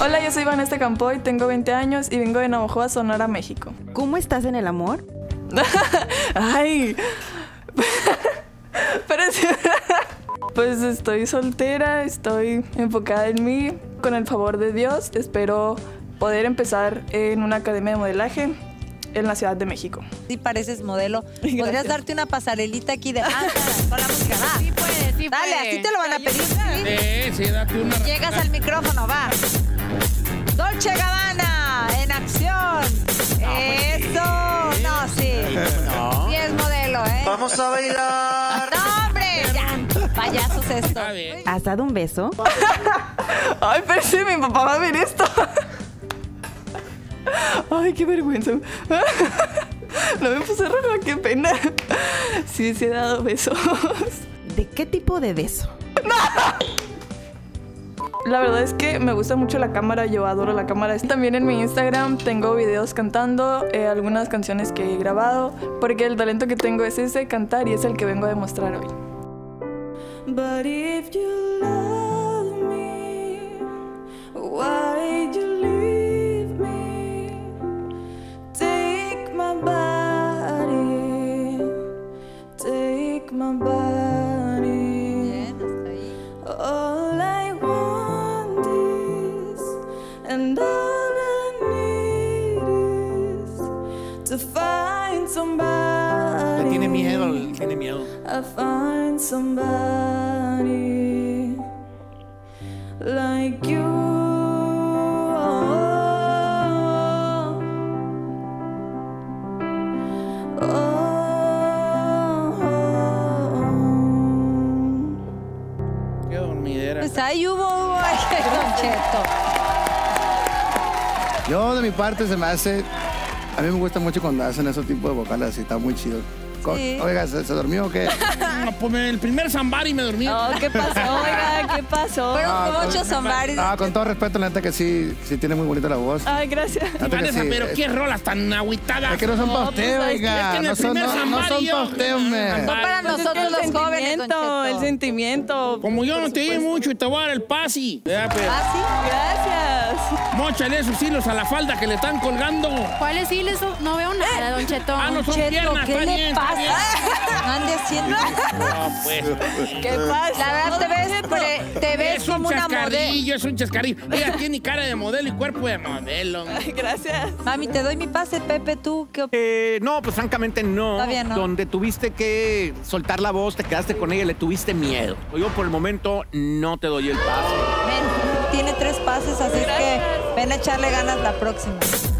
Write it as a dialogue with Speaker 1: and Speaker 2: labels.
Speaker 1: Hola, yo soy Vanessa Campoy, tengo 20 años y vengo de Navojoa, Sonora, México.
Speaker 2: ¿Cómo estás en el amor?
Speaker 1: Ay, pero sí. Pues estoy soltera, estoy enfocada en mí. Con el favor de Dios, espero poder empezar en una academia de modelaje en la Ciudad de México.
Speaker 3: Sí pareces modelo.
Speaker 1: Gracias.
Speaker 3: ¿Podrías darte una pasarelita aquí de con la música? Va.
Speaker 4: Sí puede, sí
Speaker 3: Dale,
Speaker 4: puede.
Speaker 3: así te lo van a pedir.
Speaker 5: Sí, date una.
Speaker 3: Llegas al micrófono, va. Dolce Gabbana, en acción. Eso. No, sí.
Speaker 5: No.
Speaker 3: Sí es modelo, ¿eh?
Speaker 6: Vamos a bailar.
Speaker 3: No, hombre. Ya. Payasos esto.
Speaker 5: Está bien.
Speaker 2: ¿Has dado un beso?
Speaker 1: Ay, pero sí, mi papá va a ver esto. Ay, qué vergüenza. No me puse roja, qué pena. Sí, sí he dado besos.
Speaker 2: ¿De qué tipo de beso?
Speaker 1: La verdad es que me gusta mucho la cámara, yo adoro la cámara. También en mi Instagram tengo videos cantando, algunas canciones que he grabado, porque el talento que tengo es ese, cantar, y es el que vengo a demostrar hoy. But if you love me, why'd you leave me? Take my body, take my body.
Speaker 3: Bien, hasta ahí.
Speaker 1: All I want is, and all I need is to find somebody.
Speaker 5: Tiene miedo, tiene miedo.
Speaker 1: I find somebody like you.
Speaker 5: Qué dormidera.
Speaker 3: Pues ahí hubo. Ay, qué Don Cheto.
Speaker 7: Yo, de mi parte, se me hace... A mí me gusta mucho cuando hacen ese tipo de vocales así, está muy chido.
Speaker 3: Sí.
Speaker 7: Oiga, ¿se durmió o qué?
Speaker 5: No, pues el primer Zambari me dormí.
Speaker 1: Oh, ¿qué pasó? Oiga, ¿qué pasó?
Speaker 3: Fueron muchos sombaris.
Speaker 7: No, con todo respeto, la neta que sí tiene muy bonita la voz.
Speaker 1: Ay, gracias.
Speaker 7: La neta que
Speaker 5: Vanessa,
Speaker 7: sí,
Speaker 5: pero qué rolas tan agüitadas.
Speaker 7: Es que no son pa' usted,
Speaker 1: pues,
Speaker 7: oiga.
Speaker 5: es que en el
Speaker 7: No son
Speaker 5: primer
Speaker 7: no son
Speaker 5: Zambari yo-
Speaker 7: pa' usted, hombre.
Speaker 3: Son para
Speaker 1: Pues es que
Speaker 3: nosotros los jóvenes, Don Cheto.
Speaker 1: el sentimiento.
Speaker 5: Como yo no te di mucho y te voy a dar el pasi.
Speaker 3: Ah, sí.
Speaker 1: Gracias.
Speaker 5: Móchale esos hilos a la falda que le están colgando.
Speaker 4: ¿Cuáles hilos? No veo nada, Don Cheto.
Speaker 5: Ah, no son
Speaker 3: Cheto,
Speaker 5: piernas.
Speaker 3: ¿qué
Speaker 5: Está
Speaker 3: le
Speaker 5: bien, está
Speaker 3: pasa?
Speaker 5: bien.
Speaker 3: No ande haciendo.
Speaker 5: No, pues.
Speaker 1: ¿Qué pasa?
Speaker 3: La verdad, te ves
Speaker 5: Es un
Speaker 3: como una modelo.
Speaker 5: chascarrillo, es un chascarrillo. Ella tiene cara de modelo y cuerpo de modelo.
Speaker 1: Ay, gracias.
Speaker 3: Mami, te doy mi pase, Pepe, ¿tú qué opinas?
Speaker 8: No, pues francamente no.
Speaker 3: Todavía no.
Speaker 8: Donde tuviste que soltar la voz, te quedaste con ella y le tuviste miedo. Yo por el momento no te doy el pase.
Speaker 3: Ven, tiene 3 pases, así es que ven a echarle ganas la próxima.